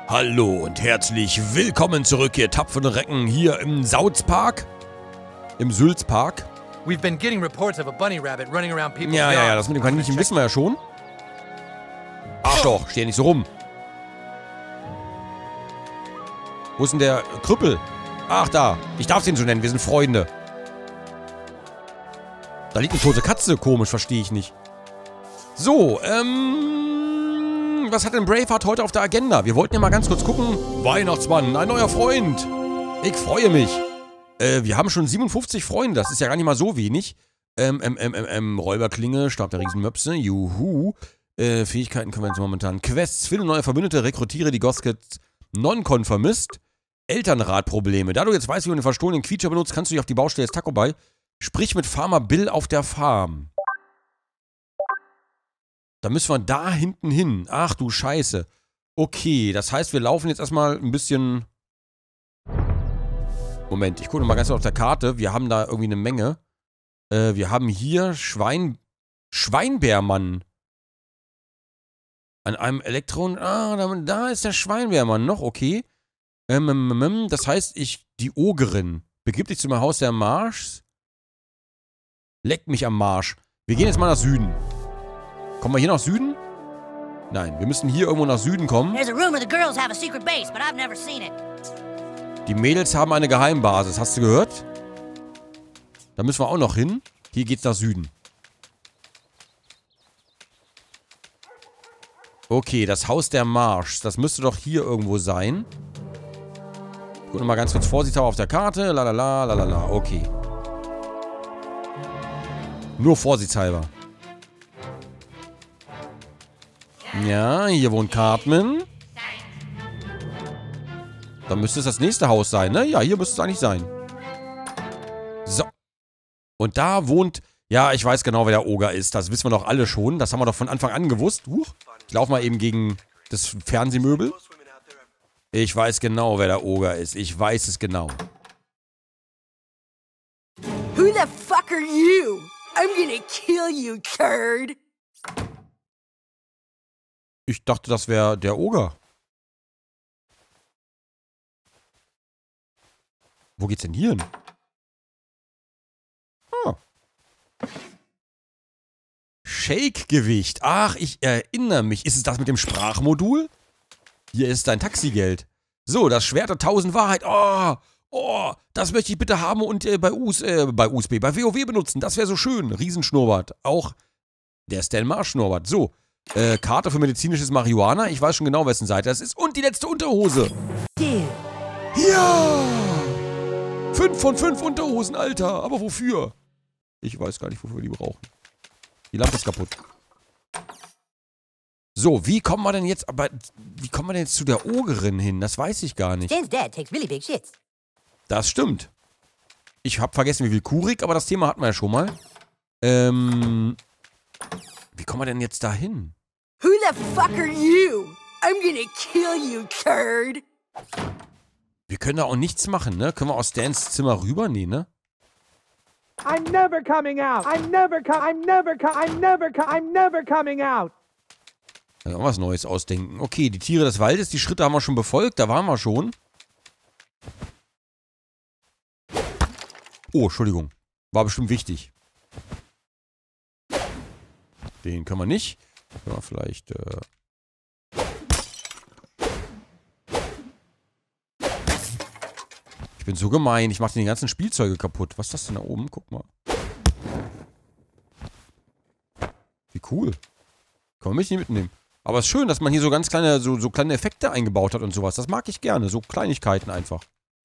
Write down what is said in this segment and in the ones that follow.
Hallo und herzlich willkommen zurück, ihr tapferen Recken, hier im Sauzpark. Im Sülzpark. We've been getting reports of a bunny rabbit running around people's Ja, das mit dem Kaninchen wissen wir ja schon. Arschloch, steh nicht so rum. Wo ist denn der Krüppel? Ach, da. Ich darf den so nennen, wir sind Freunde. Da liegt eine tote Katze, komisch, verstehe ich nicht. So, was hat denn Braveheart heute auf der Agenda? Wir wollten ja mal ganz kurz gucken. Weihnachtsmann, ein neuer Freund. Ich freue mich. Wir haben schon 57 Freunde, das ist ja gar nicht mal so wenig. Räuberklinge, Stab der Riesenmöpse, juhu. Fähigkeiten können wir jetzt momentan. Quests, finde neue Verbündete, rekrutiere die Goskets Non-Konformist. Elternratprobleme. Da du jetzt weißt, wie man den verstohlenen Quietscher benutzt, kannst du dich auf die Baustelle des Taco bei. Sprich mit Farmer Bill auf der Farm. Da müssen wir da hinten hin. Ach du Scheiße. Okay, das heißt, wir laufen jetzt erstmal ein bisschen... Moment, ich gucke mal ganz kurz auf der Karte. Wir haben da irgendwie eine Menge. Wir haben hier Schweinbärmann. An einem Elektron... Ah, da ist der Schweinbärmann noch, okay. Das heißt, die Ogerin, begib dich zum Haus der Marschs. Leck mich am Marsch. Wir gehen jetzt mal nach Süden. Kommen wir hier nach Süden? Nein, wir müssen hier irgendwo nach Süden kommen. Die Mädels haben eine Geheimbasis, hast du gehört? Da müssen wir auch noch hin. Hier geht's nach Süden. Okay, das Haus der Marschs. Das müsste doch hier irgendwo sein. Guck mal ganz kurz vorsichtshalber auf der Karte. Lalala. Okay. Nur vorsichtshalber. Ja, hier wohnt Cartman. Dann müsste es das nächste Haus sein, ne? Ja, hier müsste es eigentlich sein. So. Und da wohnt... Ja, ich weiß genau, wer der Oger ist. Das wissen wir doch alle schon. Das haben wir doch von Anfang an gewusst. Ich laufe mal eben gegen das Fernsehmöbel. Ich weiß genau, wer der Oger ist. Ich weiß es genau. Who the fuck are you? I'm gonna kill you, turd. Ich dachte, das wäre der Oger. Wo geht's denn hier hin? Ah. Shake-Gewicht. Ach, ich erinnere mich. Ist es das mit dem Sprachmodul? Hier ist dein Taxigeld. So, das Schwert der 1000 Wahrheit. Oh, das möchte ich bitte haben und bei WoW benutzen. Das wäre so schön. Riesenschnurrbart. Auch der Stan Marsh Schnurrbart. So, Karte für medizinisches Marihuana. Ich weiß schon genau, wessen Seite das ist. Und die letzte Unterhose. Ja! 5 von 5 Unterhosen, Alter. Aber wofür? Ich weiß gar nicht, wofür wir die brauchen. Die Lampe ist kaputt. So, wie kommen wir denn jetzt zu der Ogerin hin? Das weiß ich gar nicht. Stan's dad takes really big shits. Das stimmt. Ich habe vergessen, wie viel Kurik, aber das Thema hatten wir ja schon mal. Wie kommen wir denn jetzt da hin? Who the fuck are you? I'm gonna kill you, turd. Wir können da auch nichts machen, ne? Können wir aus Stans Zimmer rüber? Nee, ne? I'm never coming out. I'm never coming out. Also auch was Neues ausdenken. Okay, die Tiere des Waldes, die Schritte haben wir schon befolgt. Da waren wir schon. Oh, Entschuldigung. War bestimmt wichtig. Den können wir nicht. Können wir vielleicht, Ich bin so gemein. Ich mache die ganzen Spielzeuge kaputt. Was ist das denn da oben? Guck mal. Wie cool. Kann man mich nicht mitnehmen. Aber es ist schön, dass man hier so ganz kleine, so kleine Effekte eingebaut hat und sowas. Das mag ich gerne. So Kleinigkeiten einfach.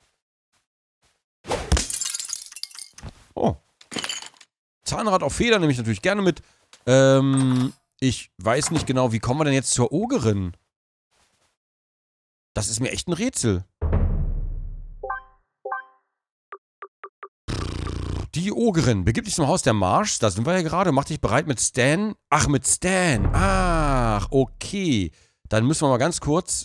Oh. Zahnrad auf Federn nehme ich natürlich gerne mit. Ich weiß nicht genau, wie kommen wir denn jetzt zur Ogerin? Das ist mir echt ein Rätsel. Die Ogerin. Begib dich zum Haus der Marschs. Da sind wir ja gerade. Mach dich bereit mit Stan. Ach, mit Stan. Ach, okay. Dann müssen wir mal ganz kurz...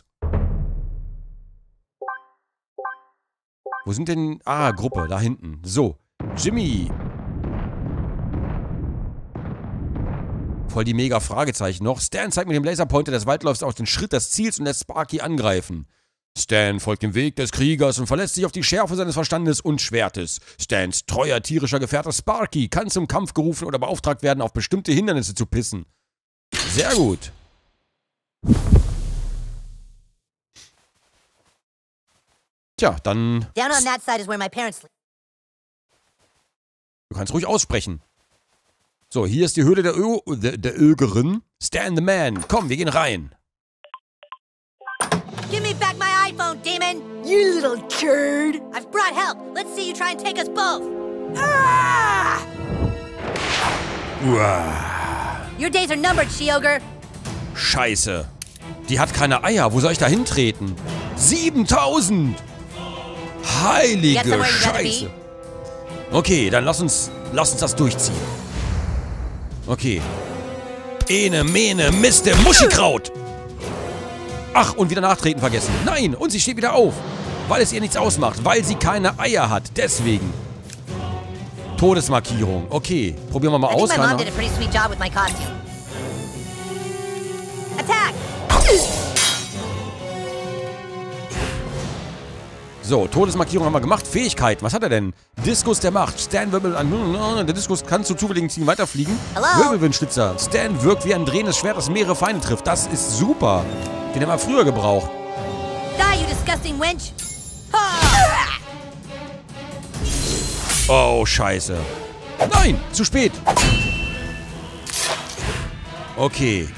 Wo sind denn... Ah, Gruppe. Da hinten. So. Jimmy. Voll die mega Fragezeichen noch. Stan zeigt mit dem Laserpointer des Waldläufers auf den Schritt des Ziels und lässt Sparky angreifen. Stan folgt dem Weg des Kriegers und verlässt sich auf die Schärfe seines Verstandes und Schwertes. Stans treuer tierischer Gefährte Sparky kann zum Kampf gerufen oder beauftragt werden, auf bestimmte Hindernisse zu pissen. Sehr gut. Tja, dann... Down on that side is where my parents sleep. Du kannst ruhig aussprechen. So, hier ist die Höhle der Ögerin. Stan the Man. Komm, wir gehen rein. Give me back my iPhone, demon! You little turd! I've brought help. Let's see you try and take us both. Ah! Uah. Your days are numbered, She-Ogre. Scheiße. Die hat keine Eier. Wo soll ich da hintreten? 7000! Heilige Scheiße. Okay, dann lass uns das durchziehen. Okay. Ene, Mene, Miste, Muschikraut! Ach, und wieder nachtreten vergessen. Nein, und sie steht wieder auf. Weil es ihr nichts ausmacht. Weil sie keine Eier hat. Deswegen. Todesmarkierung. Okay, probieren wir mal aus. I think my mom did a pretty sweet job with my costume. Attack! So, Todesmarkierung haben wir gemacht. Fähigkeiten, was hat er denn? Diskus der Macht. Stan wirbelt an. Der Diskus kann zu zufälligen Zielen weiterfliegen. Wirbelwindschnitzer. Stan wirkt wie ein drehendes Schwert, das mehrere Feinde trifft. Das ist super. Den haben wir früher gebraucht. Die, you disgusting wench! Oh, scheiße. Nein, zu spät. Okay.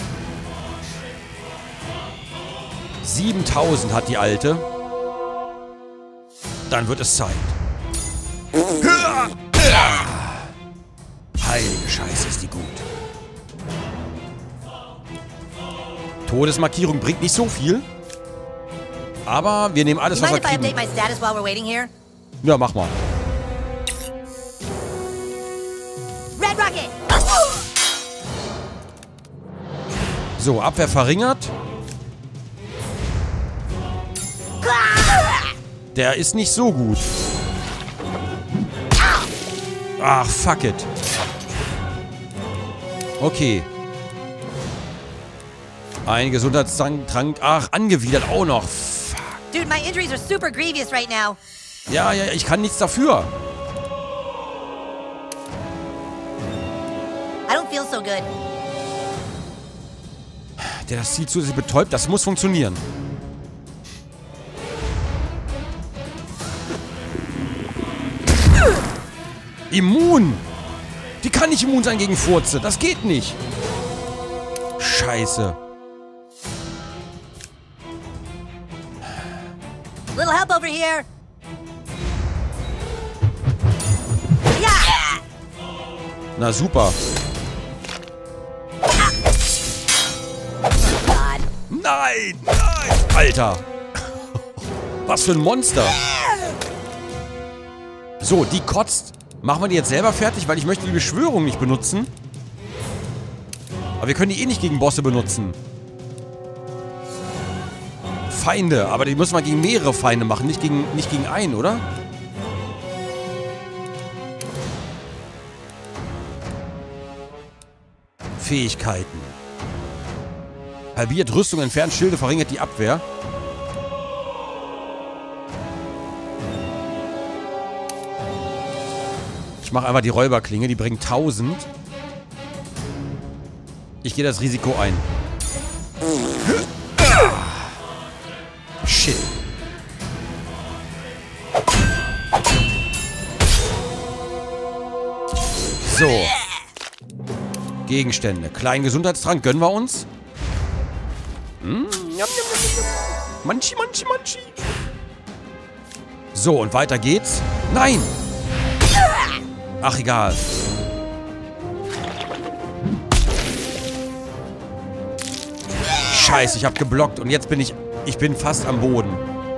7000 hat die Alte. Dann wird es Zeit. Heilige Scheiße, ist die gut. Todesmarkierung bringt nicht so viel. Aber wir nehmen alles, was wir kriegen. Ja, mach mal. Red Rocket! So, Abwehr verringert. Der ist nicht so gut. Ach, fuck it. Okay. Ein Gesundheitstrank. Ach, angewidert auch noch. Fuck. Dude, my injuries are super grievous right now. Ja, ich kann nichts dafür. I don't feel so good. Der das Ziel zusätzlich betäubt, das muss funktionieren. Immun! Die kann nicht immun sein gegen Furze. Das geht nicht. Scheiße. Little help over here. Yeah! Na super. God. Nein! Nein! Alter! Was für ein Monster! So, die kotzt. Machen wir die jetzt selber fertig, weil ich möchte die Beschwörung nicht benutzen. Aber wir können die eh nicht gegen Bosse benutzen. Feinde, aber die müssen wir gegen mehrere Feinde machen, nicht gegen einen, oder? Fähigkeiten. Halbiert Rüstung, entfernt Schilde, verringert die Abwehr. Ich mache einfach die Räuberklinge, die bringt 1000. Ich gehe das Risiko ein. Shit. So. Gegenstände. Kleinen Gesundheitstrank gönnen wir uns. Manchi, manchi, manchi. So, und weiter geht's. Nein! Ach, egal. Scheiße, ich habe geblockt und jetzt bin ich bin fast am Boden.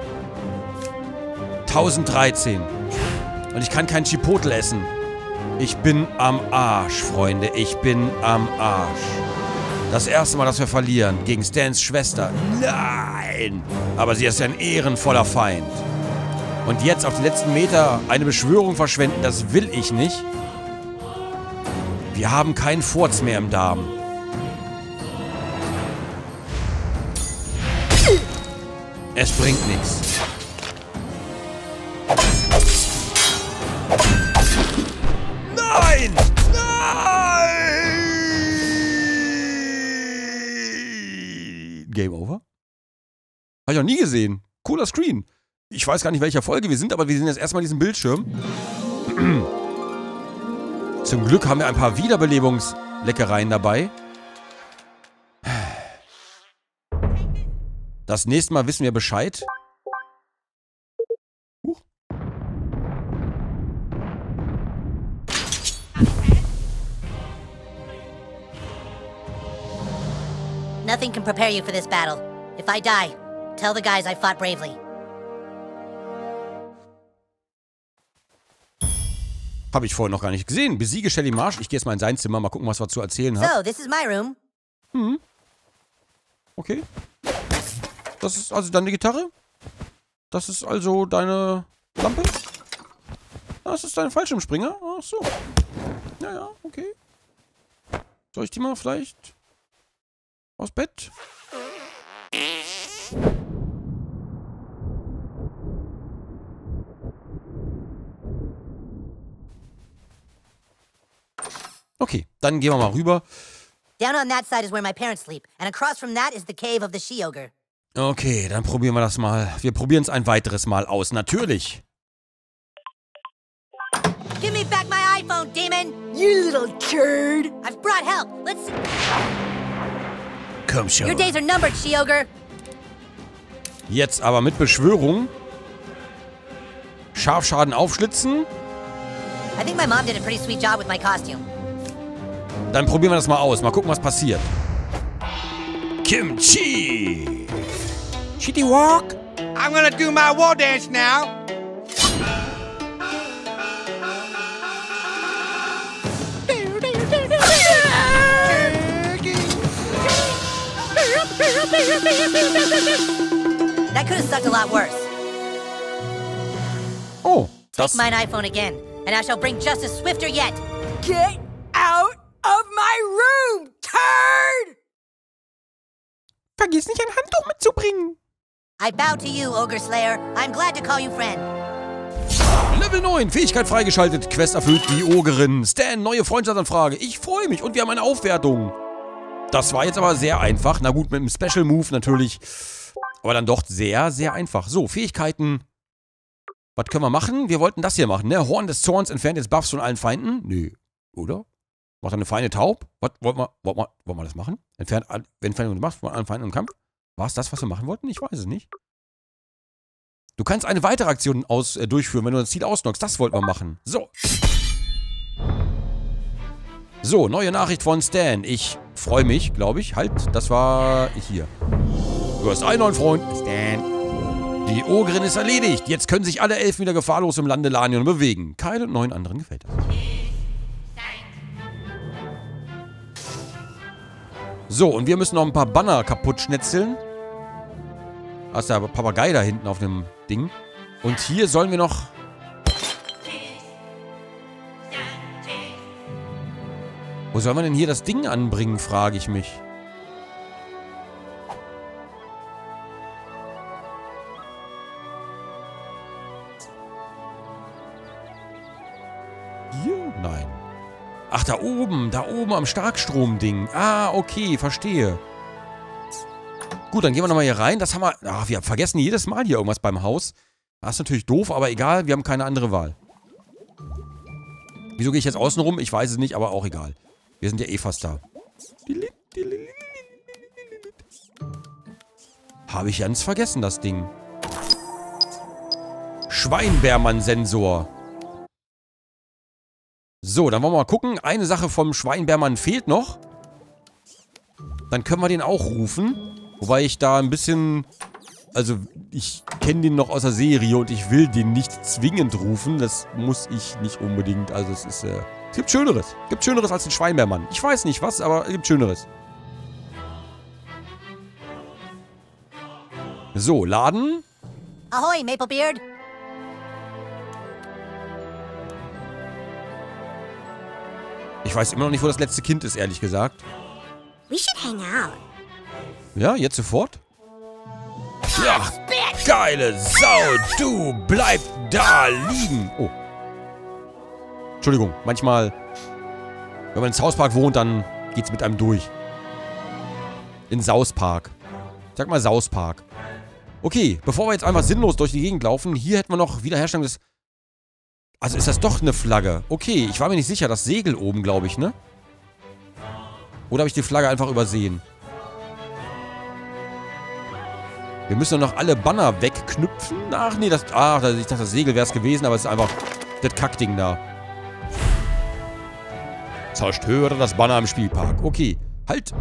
1013. Und ich kann kein Chipotle essen. Ich bin am Arsch, Freunde. Ich bin am Arsch. Das erste Mal, dass wir verlieren. Gegen Stans Schwester. Nein! Aber sie ist ein ehrenvoller Feind. Und jetzt auf die letzten Meter eine Beschwörung verschwenden, das will ich nicht. Wir haben keinen Furz mehr im Darm. Es bringt nichts. Nein! Nein! Game over? Habe ich noch nie gesehen. Cooler Screen. Ich weiß gar nicht, welcher Folge wir sind, aber wir sehen jetzt erstmal diesen Bildschirm. Zum Glück haben wir ein paar Wiederbelebungsleckereien dabei. Das nächste Mal wissen wir Bescheid. Nothing can prepare you for this battle. If I die, tell the guys I fought bravely. Habe ich vorhin noch gar nicht gesehen. Besiege Shelly Marsh. Ich gehe jetzt mal in sein Zimmer. Mal gucken, was er zu erzählen hat. So, this is my room. Okay. Das ist also deine Gitarre? Das ist also deine Lampe? Das ist dein Fallschirmspringer? Ach so. Ja, okay. Soll ich die mal vielleicht aus Bett? Okay, dann gehen wir mal rüber. Down on that side is where my parents sleep, and across from that is the cave of the she-ogre. Okay, dann probieren wir das mal. Wir probieren es ein weiteres Mal aus, natürlich. Give me back my iPhone, demon! You little turd! I've brought help. Let's see. Komm schon. Your days are numbered, she-ogre. Jetzt aber mit Beschwörung. Scharfschaden aufschlitzen. I think my mom did a pretty sweet job with my costume. Dann probieren wir das mal aus. Mal gucken, was passiert. Kimchi. Shitty Walk. I'm gonna do my war dance now. That could have sucked a lot worse. Oh, Take das... mine iPhone again, and I shall bring justice swifter yet. Get out of my room, turd! Vergiss nicht, ein Handtuch mitzubringen. I bow to you, Ogre Slayer. I'm glad to call you friend. Level 9, Fähigkeit freigeschaltet, Quest erfüllt, die Ogerin. Stan, neue Freundschaftsanfrage. Ich freue mich und wir haben eine Aufwertung. Das war jetzt aber sehr einfach. Na gut, mit einem Special Move natürlich. Aber dann doch sehr, sehr einfach. So, Fähigkeiten. Was können wir machen? Wir wollten das hier machen, ne? Horn des Zorns entfernt jetzt Buffs von allen Feinden. Nö, oder? Macht eine Feinde taub? Was, wollten wir das machen? Entfernt, wenn Feinde gemacht von allen Feinden im Kampf? War es das, was wir machen wollten? Ich weiß es nicht. Du kannst eine weitere Aktion durchführen, wenn du das Ziel ausnockst. Das wollten wir machen. So. So, neue Nachricht von Stan. Ich freue mich, glaube ich. Halt, das war hier. Du hast einen neuen Freund. Stan. Die Ogerin ist erledigt. Jetzt können sich alle Elfen wieder gefahrlos im Lande Lanion bewegen. Kyle und 9 anderen gefällt das. So, und wir müssen noch ein paar Banner kaputt schnetzeln. Da ist der Papagei da hinten auf dem Ding. Und hier sollen wir noch... Wo soll man denn hier das Ding anbringen, frage ich mich. Hier? Nein. Ach, da oben am Starkstrom-Ding. Ah, okay, verstehe. Gut, dann gehen wir nochmal hier rein. Das haben wir... Ach, wir vergessen jedes Mal hier irgendwas beim Haus. Das ist natürlich doof, aber egal. Wir haben keine andere Wahl. Wieso gehe ich jetzt außen rum? Ich weiß es nicht, aber auch egal. Wir sind ja eh fast da. Habe ich ganz vergessen, das Ding. Schweinbärmann-Sensor. So, dann wollen wir mal gucken. Eine Sache vom Schweinbärmann fehlt noch. Dann können wir den auch rufen. Wobei ich da ein bisschen... Also, ich kenne den noch aus der Serie und ich will den nicht zwingend rufen. Das muss ich nicht unbedingt. Also, es ist... Es gibt Schöneres. Es gibt Schöneres als den Schweinbärmann. Ich weiß nicht was, aber es gibt Schöneres. So, laden. Ahoy, Maplebeard. Ich weiß immer noch nicht, wo das letzte Kind ist, ehrlich gesagt. We should hang out. Ja, jetzt sofort? Ja, geile Sau, du bleib da liegen. Oh. Entschuldigung, manchmal, wenn man in South Park wohnt, dann geht's mit einem durch. In South Park. Sag mal South Park. Okay, bevor wir jetzt einfach sinnlos durch die Gegend laufen, hier hätten wir noch Wiederherstellung des... Also ist das doch eine Flagge. Okay, ich war mir nicht sicher, das Segel oben, glaube ich, ne? Oder habe ich die Flagge einfach übersehen? Wir müssen noch alle Banner wegknüpfen. Ach nee, das... Ach, ich dachte, das Segel wäre es gewesen, aber es ist einfach das Kackding da. Zerstöre das Banner im Spielpark. Okay, halt.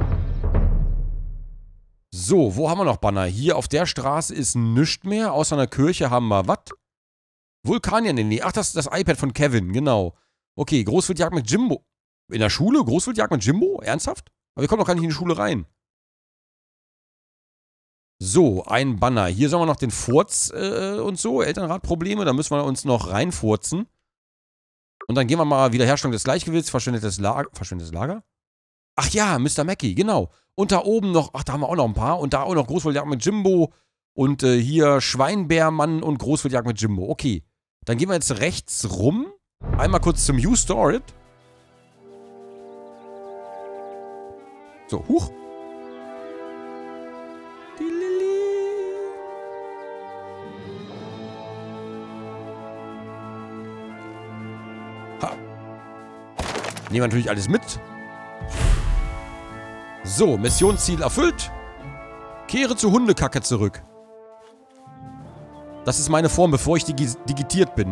So, wo haben wir noch Banner? Hier auf der Straße ist nichts mehr. Außer einer Kirche haben wir was? Vulkanier, nee. Ach, das ist das iPad von Kevin, genau. Okay, Großwildjagd mit Jimbo. In der Schule? Großwildjagd mit Jimbo? Ernsthaft? Aber wir kommen doch gar nicht in die Schule rein. So, ein Banner. Hier sollen wir noch den Furz und so. Elternratprobleme. Da müssen wir uns noch reinfurzen. Und dann gehen wir mal Wiederherstellung des Gleichgewichts. Verschwendetes Lager? Ach ja, Mr. Mackey, genau. Und da oben noch, ach, da haben wir auch noch ein paar. Und da auch noch Großwildjagd mit Jimbo. Und hier Schweinbärmann und Großwildjagd mit Jimbo. Okay, dann gehen wir jetzt rechts rum. Einmal kurz zum You Store It. So, huch. Ha. Nehmen wir natürlich alles mit. So, Missionsziel erfüllt. Kehre zu Hundekacke zurück. Das ist meine Form, bevor ich digitiert bin.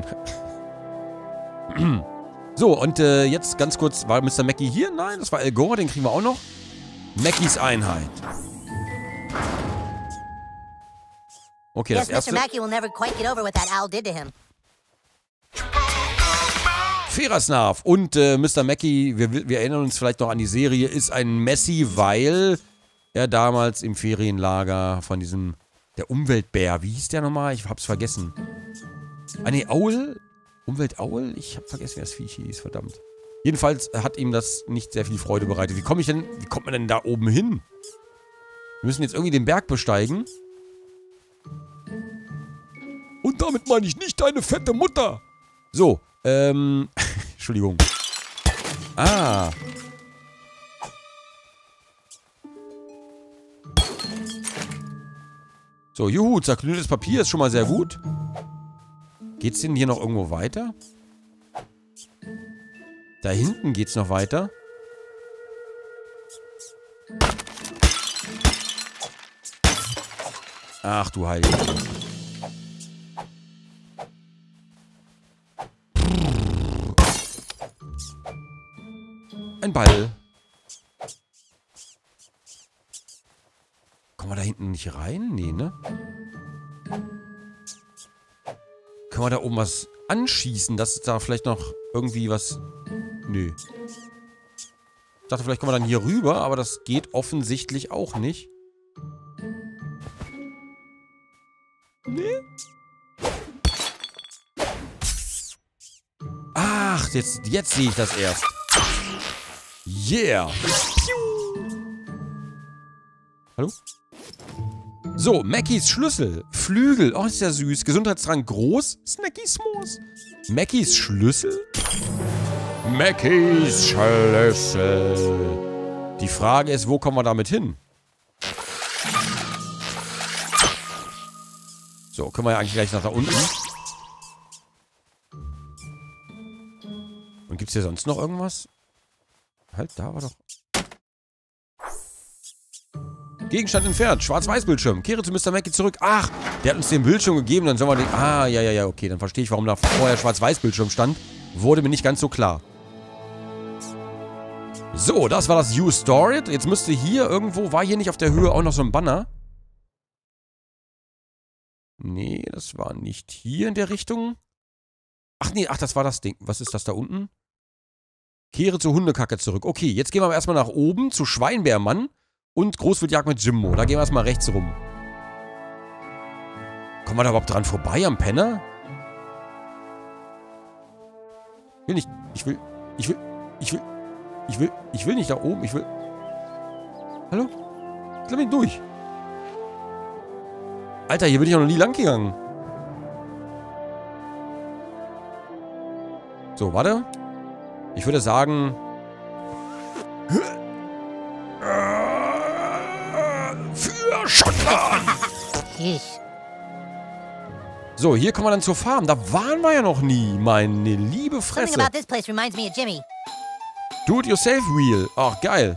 So, und jetzt ganz kurz, war Mr. Mackey hier? Nein, das war Al Gore, den kriegen wir auch noch. Mackeys Einheit. Okay, das erste. Mr. Mackey will never quite get over what that owl did to him. Ferasnav und Mr. Mackey, wir erinnern uns vielleicht noch an die Serie, ist ein Messi, weil er damals im Ferienlager von diesem, der Umweltbär, wie hieß der nochmal? Ich hab's vergessen. Ah ne, Aul? Umweltaul? Ich hab vergessen, wie das Viech hieß, verdammt. Jedenfalls hat ihm das nicht sehr viel Freude bereitet. Wie kommt man denn da oben hin? Wir müssen jetzt irgendwie den Berg besteigen. Und damit meine ich nicht deine fette Mutter. So, Entschuldigung. Ah. So, juhu, zerknülltes Papier ist schon mal sehr gut. Geht's denn hier noch irgendwo weiter? Da hinten geht's noch weiter. Ach du Heilige. Ein Ball. Kommen wir da hinten nicht rein? Nee, ne? Können wir da oben was anschießen, dass da vielleicht noch irgendwie was... Nö. Ich dachte, vielleicht kommen wir dann hier rüber, aber das geht offensichtlich auch nicht. Nee. Ach, jetzt sehe ich das erst. Yeah. Hallo? So, Mackeys Schlüssel. Flügel. Oh, ist ja süß. Gesundheitsrang groß. Snacky S'mores. Mackeys Schlüssel? Mackeys Schlüssel. Die Frage ist, wo kommen wir damit hin? So, können wir ja eigentlich gleich nach da unten. Und gibt's hier sonst noch irgendwas? Halt, da war doch... Gegenstand entfernt. Schwarz-Weiß-Bildschirm. Kehre zu Mr. Mackey zurück. Ach, der hat uns den Bildschirm gegeben. Dann sollen wir den... Ah, ja, okay. Dann verstehe ich, warum da vorher Schwarz-Weiß-Bildschirm stand. Wurde mir nicht ganz so klar. So, das war das You Store It. Jetzt müsste hier irgendwo... War hier nicht auf der Höhe auch noch so ein Banner? Nee, das war nicht hier in der Richtung. Ach nee, ach, das war das Ding. Was ist das da unten? Kehre zur Hundekacke zurück. Okay, jetzt gehen wir aber erstmal nach oben zu Schweinbärmann und Großwildjagd mit Jimbo. Da gehen wir erstmal rechts rum. Kommen wir da überhaupt dran vorbei am Penner? Ich will nicht. Ich will. Ich will nicht da oben. Ich will... Hallo? Lass mich durch. Alter, hier bin ich auch noch nie lang gegangen. So, warte. Ich würde sagen... Für Schottland! So, hier kommen wir dann zur Farm. Da waren wir ja noch nie, meine liebe Fresse. Something about this place reminds me of Jimmy. Do-it-yourself-Wheel. Ach, geil.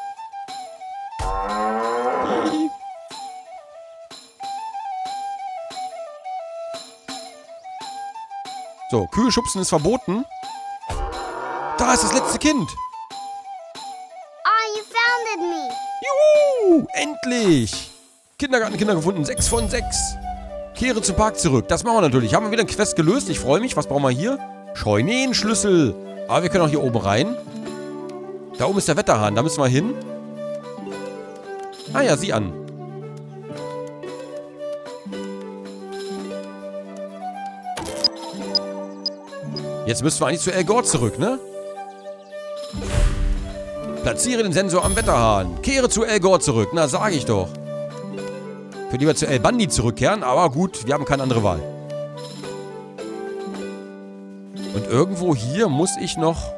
So, Kühe schubsen ist verboten. Da ist das letzte Kind. Oh, you founded me. Juhu, endlich. Kindergartenkinder gefunden, 6 von 6. Kehre zum Park zurück. Das machen wir natürlich. Haben wir wieder ein Quest gelöst. Ich freue mich. Was brauchen wir hier? Scheunenschlüssel. Aber wir können auch hier oben rein. Da oben ist der Wetterhahn. Da müssen wir hin. Ah ja, sieh an. Jetzt müssen wir eigentlich zu El Gore zurück, ne? Platziere den Sensor am Wetterhahn. Kehre zu El Gore zurück. Na, sage ich doch. Ich würde lieber zu El Bandi zurückkehren, aber gut, wir haben keine andere Wahl. Und irgendwo hier muss ich noch...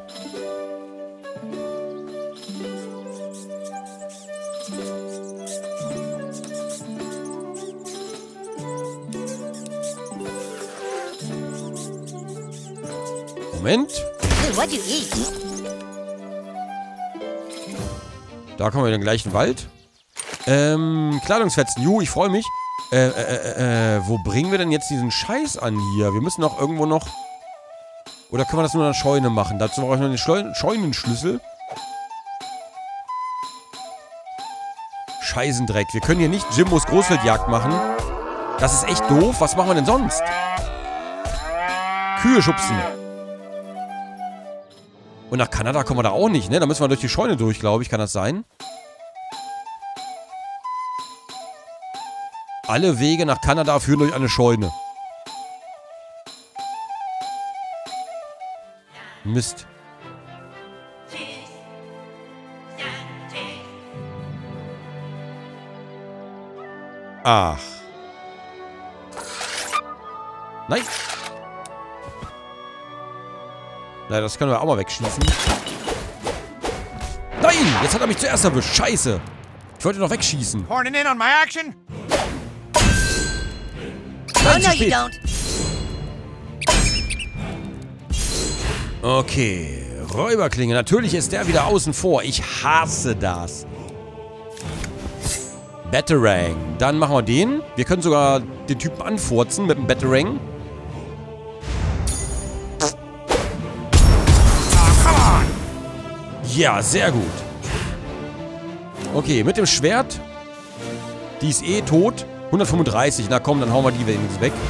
Moment. Dude, what'd you eat? Da kommen wir in den gleichen Wald. Kleidungsfetzen. Ich freue mich. Wo bringen wir denn jetzt diesen Scheiß an hier? Wir müssen doch irgendwo noch... Oder können wir das nur in der Scheune machen? Dazu brauche ich noch den Scheunenschlüssel. Scheißendreck. Wir können hier nicht Jimbos Großfeldjagd machen. Das ist echt doof. Was machen wir denn sonst? Kühe schubsen. Und nach Kanada kommen wir da auch nicht, ne? Da müssen wir durch die Scheune durch, glaube ich. Kann das sein? Alle Wege nach Kanada führen durch eine Scheune. Mist. Ach. Nein. Nein, das können wir auch mal wegschießen. Nein! Jetzt hat er mich zuerst erwischt. Scheiße. Ich wollte noch wegschießen. Horning in on my action? Oh, no, you don't. Okay. Räuberklinge. Natürlich ist der wieder außen vor. Ich hasse das. Batarang. Dann machen wir den. Wir können sogar den Typen anfurzen mit dem Batarang. Ja, sehr gut. Okay, mit dem Schwert. Die ist eh tot. 135. Na komm, dann hauen wir die wenigstens weg.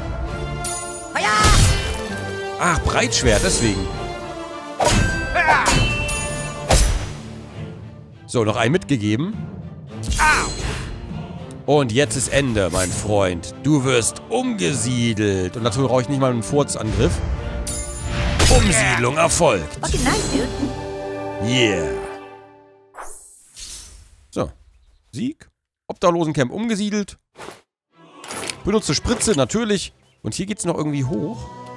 Ach, Breitschwert, deswegen. So, noch einen mitgegeben. Und jetzt ist Ende, mein Freund. Du wirst umgesiedelt. Und dazu brauche ich nicht mal einen Furzangriff. Umsiedlung erfolgt. Fucking nice, dude. Yeah. So. Sieg. Obdachlosencamp umgesiedelt. Benutze Spritze, natürlich. Und hier geht es noch irgendwie hoch.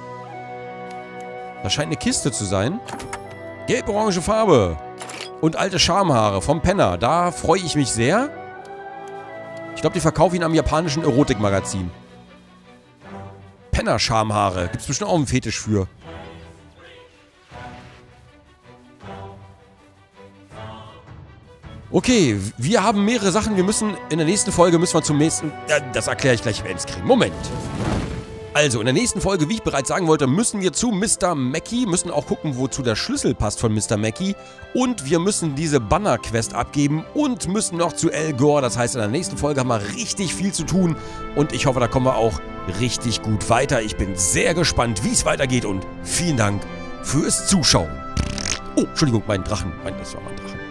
Das scheint eine Kiste zu sein. Gelb-orange Farbe. Und alte Schamhaare vom Penner. Da freue ich mich sehr. Ich glaube, die verkaufen ihn am japanischen Erotikmagazin. Penner-Schamhaare. Gibt es bestimmt auch einen Fetisch für. Okay, wir haben mehrere Sachen. Wir müssen, in der nächsten Folge müssen wir zum nächsten... das erkläre ich gleich, wenn es kriegen. Moment. Also, in der nächsten Folge, wie ich bereits sagen wollte, müssen wir zu Mr. Mackey, müssen auch gucken, wozu der Schlüssel passt von Mr. Mackey. Und wir müssen diese Banner-Quest abgeben und müssen noch zu El Gore. Das heißt, in der nächsten Folge haben wir richtig viel zu tun. Und ich hoffe, da kommen wir auch richtig gut weiter. Ich bin sehr gespannt, wie es weitergeht. Und vielen Dank fürs Zuschauen. Oh, Entschuldigung, mein Drachen. Das war mein Drachen.